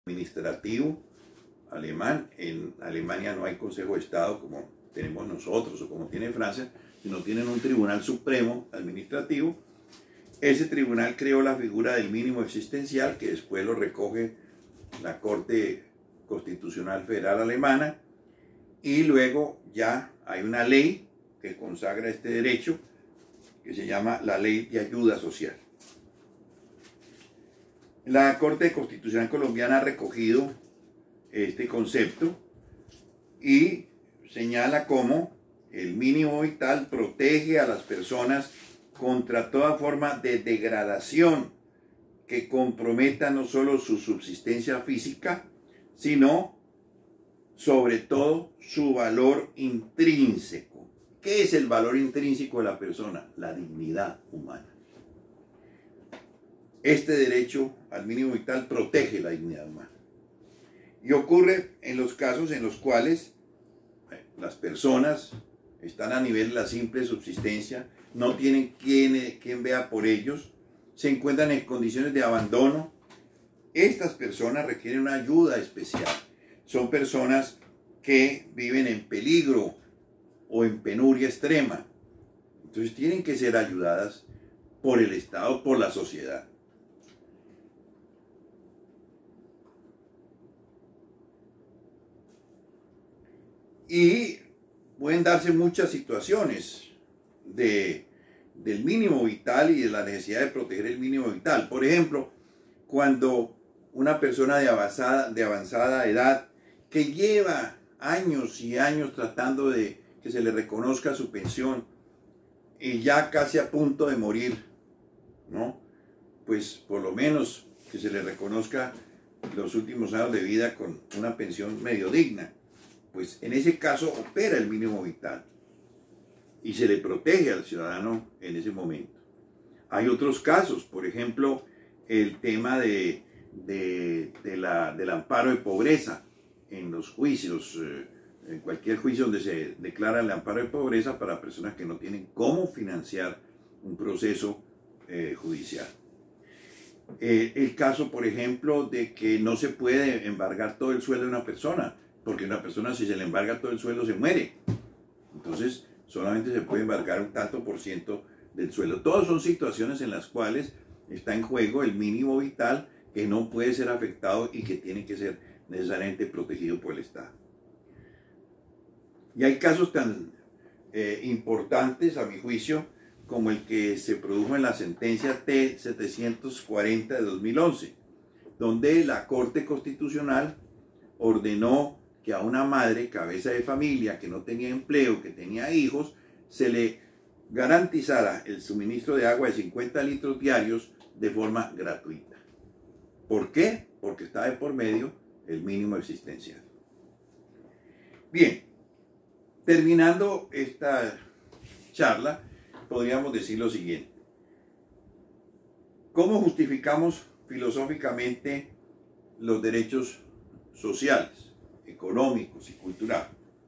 administrativo alemán. En Alemania no hay Consejo de Estado como tenemos nosotros o como tiene Francia, sino tienen un Tribunal Supremo Administrativo. Ese tribunal creó la figura del mínimo existencial, que después lo recoge la Corte Constitucional Federal Alemana, y luego ya hay una ley que consagra este derecho, que se llama la Ley de Ayuda Social. La Corte Constitucional Colombiana ha recogido este concepto y señala cómo el mínimo vital protege a las personas contra toda forma de degradación que comprometa no solo su subsistencia física, sino sobre todo su valor intrínseco. ¿Qué es el valor intrínseco de la persona? La dignidad humana. Este derecho al mínimo vital protege la dignidad humana. Y ocurre en los casos en los cuales las personas están a nivel de la simple subsistencia, no tienen quien vea por ellos, se encuentran en condiciones de abandono. Estas personas requieren una ayuda especial. Son personas que viven en peligro o en penuria extrema. Entonces tienen que ser ayudadas por el Estado, por la sociedad. Y pueden darse muchas situaciones del mínimo vital y de la necesidad de proteger el mínimo vital. Por ejemplo, cuando una persona de avanzada edad que lleva años y años tratando de que se le reconozca su pensión y ya casi a punto de morir, ¿no? Pues por lo menos que se le reconozca los últimos años de vida con una pensión medio digna. Pues en ese caso opera el mínimo vital y se le protege al ciudadano en ese momento. Hay otros casos, por ejemplo, el tema del amparo de pobreza en los juicios, en cualquier juicio donde se declara el amparo de pobreza para personas que no tienen cómo financiar un proceso judicial. El caso, por ejemplo, de que no se puede embargar todo el sueldo de una persona, porque una persona, si se le embarga todo el sueldo, se muere. Entonces, solamente se puede embargar un tanto por ciento del sueldo. Todas son situaciones en las cuales está en juego el mínimo vital que no puede ser afectado y que tiene que ser necesariamente protegido por el Estado. Y hay casos tan importantes, a mi juicio, como el que se produjo en la sentencia T-740 de 2011, donde la Corte Constitucional ordenó que a una madre, cabeza de familia, que no tenía empleo, que tenía hijos, se le garantizara el suministro de agua de 50 litros diarios de forma gratuita. ¿Por qué? Porque está de por medio el mínimo existencial. Bien, terminando esta charla, podríamos decir lo siguiente. ¿Cómo justificamos filosóficamente los derechos sociales, económicos y culturales?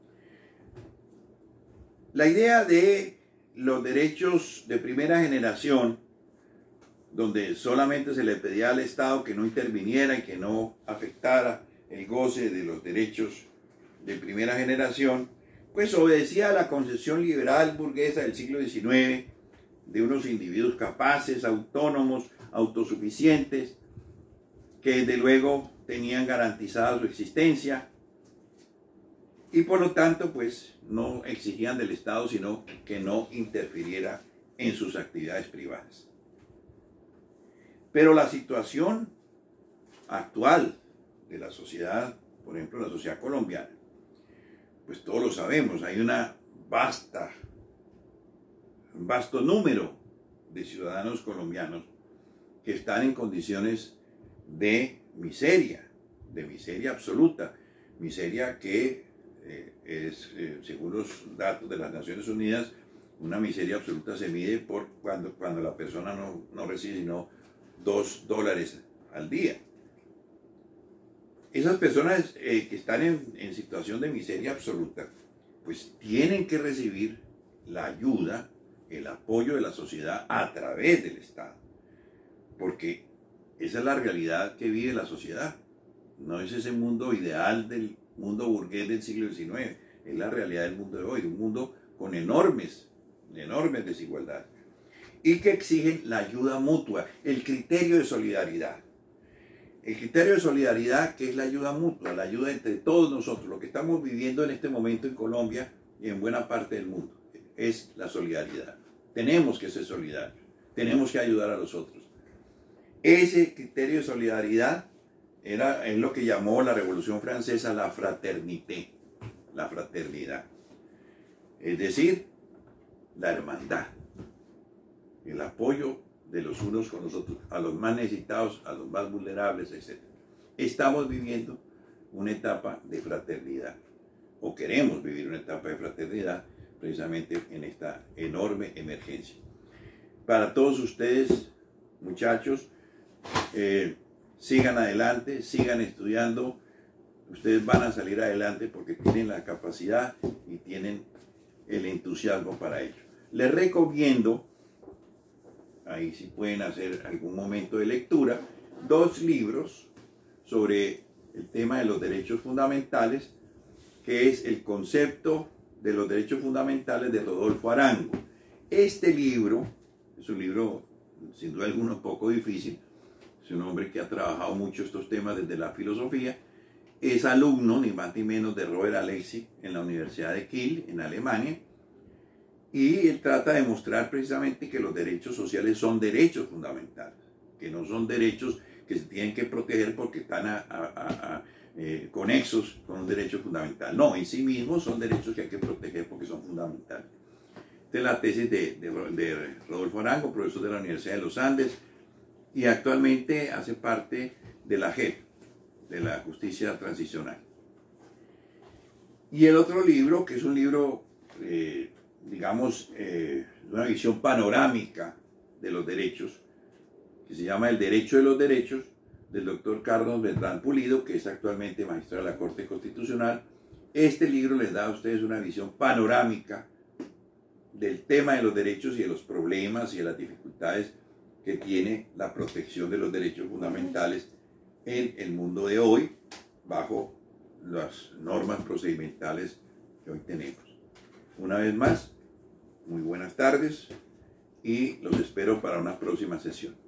La idea de los derechos de primera generación, donde solamente se le pedía al Estado que no interviniera y que no afectara el goce de los derechos de primera generación, pues obedecía a la concepción liberal burguesa del siglo XIX, de unos individuos capaces, autónomos, autosuficientes, que desde luego tenían garantizada su existencia y por lo tanto pues no exigían del Estado sino que no interfiriera en sus actividades privadas. Pero la situación actual de la sociedad, por ejemplo la sociedad colombiana, pues todos lo sabemos, hay un vasto número de ciudadanos colombianos que están en condiciones de miseria absoluta, miseria que es, según los datos de las Naciones Unidas, una miseria absoluta se mide por cuando la persona no recibe sino $2 al día. Esas personas que están en situación de miseria absoluta, pues tienen que recibir la ayuda, el apoyo de la sociedad a través del Estado, porque esa es la realidad que vive la sociedad. no es ese mundo ideal del mundo burgués del siglo XIX, es la realidad del mundo de hoy, un mundo con enormes desigualdades y que exigen la ayuda mutua, el criterio de solidaridad. El criterio de solidaridad, que es la ayuda mutua, la ayuda entre todos nosotros, lo que estamos viviendo en este momento en Colombia y en buena parte del mundo, es la solidaridad. Tenemos que ser solidarios, tenemos que ayudar a los otros. Ese criterio de solidaridad es lo que llamó la Revolución Francesa la fraternité, la fraternidad. Es decir, la hermandad, el apoyo de los unos con los otros, a los más necesitados, a los más vulnerables, etc. Estamos viviendo una etapa de fraternidad, o queremos vivir una etapa de fraternidad, precisamente en esta enorme emergencia. Para todos ustedes, muchachos, sigan adelante, sigan estudiando, ustedes van a salir adelante porque tienen la capacidad y tienen el entusiasmo para ello. Les recomiendo, ahí sí pueden hacer algún momento de lectura, 2 libros sobre el tema de los derechos fundamentales, que es El concepto de los derechos fundamentales de Rodolfo Arango. Este libro es un libro, sin duda alguna, un poco difícil. Es un hombre que ha trabajado mucho estos temas desde la filosofía. Es alumno, ni más ni menos, de Robert Alexy en la Universidad de Kiel, en Alemania. Y él trata de mostrar precisamente que los derechos sociales son derechos fundamentales, que no son derechos que se tienen que proteger porque están conexos con un derecho fundamental. No, en sí mismos son derechos que hay que proteger porque son fundamentales. Esta es la tesis de Rodolfo Arango, profesor de la Universidad de los Andes, y actualmente hace parte de la JEP, de la Justicia Transicional. Y el otro libro, que es un libro, digamos, una visión panorámica de los derechos, que se llama El Derecho de los Derechos, del doctor Carlos Beltrán Pulido, que es actualmente magistrado de la Corte Constitucional. Este libro les da a ustedes una visión panorámica del tema de los derechos y de los problemas y de las dificultades que tiene la protección de los derechos fundamentales en el mundo de hoy, bajo las normas procedimentales que hoy tenemos. Una vez más, muy buenas tardes y los espero para una próxima sesión.